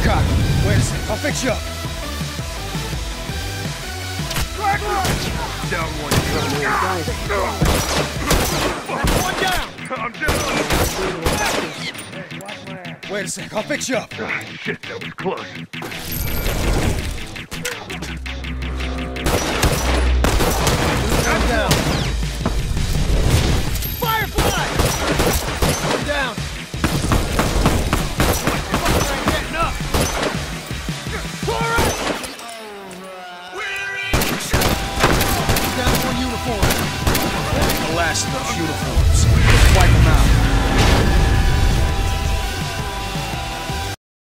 Copy. Wait a sec. I'll fix you up. Down one. One down. I'm down. Wait a sec. I'll fix you up. Ah, shit, that was close. I'm down. Firefly! I'm down. I ain't getting up. Taurus! Down one uniform. The last of those uniforms. Wipe them out.